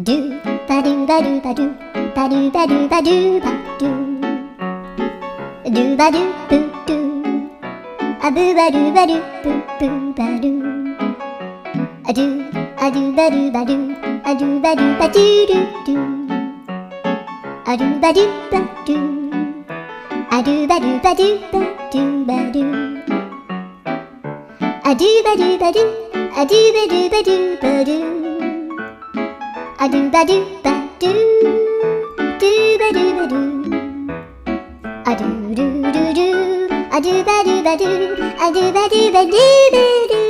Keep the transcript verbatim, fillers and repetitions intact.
ドゥバドゥバドゥバドゥバドゥバドゥバドゥバドゥドゥバドゥブドゥアブバドゥバドゥブブバドゥアドゥアドゥバドゥバドゥアドゥバドゥバドゥドゥドゥアドゥバドゥバドゥアドゥバドゥバドゥバドゥバドゥアドゥバドゥバドゥアドゥバドゥバドゥバドゥアドゥバドゥバドゥドゥバドゥバドゥアドゥルルルアドゥバドゥバドゥアドゥバドゥバドゥバドゥ